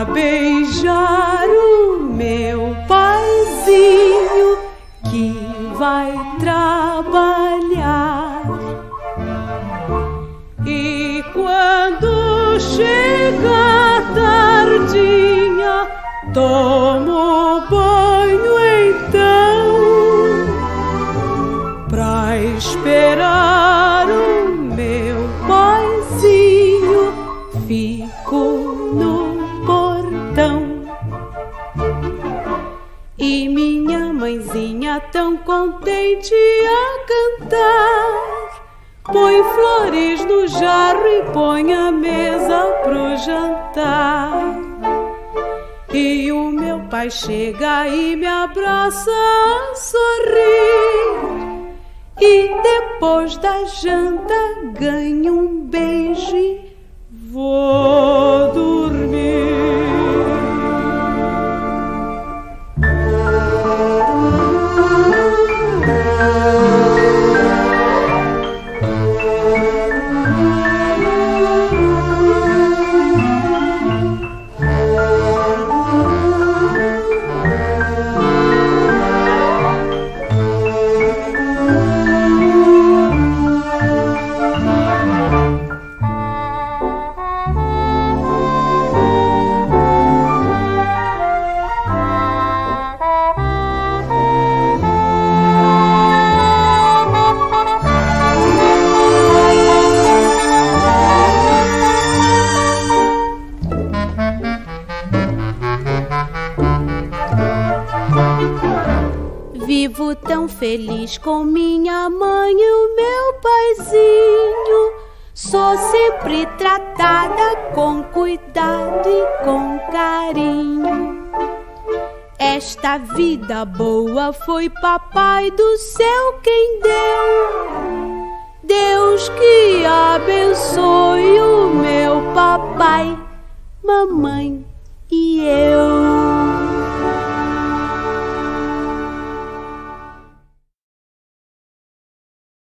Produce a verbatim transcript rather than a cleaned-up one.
pra beijar o meu paizinho que vai trabalhar. E quando chega a tardinha, tomo banho então, pra esperar o meu paizinho, fico no portão. E minha mãezinha tão contente a cantar, põe flores no jarro e põe a mesa pro jantar. E o meu pai chega e me abraça a sorrir, e depois da janta ganho um beijo e vou dormir. Vivo tão feliz com minha mãe e o meu paizinho. Sou sempre tratada com cuidado e com carinho. Esta vida boa foi papai do céu quem deu. Deus que abençoe o meu papai, mamãe e eu.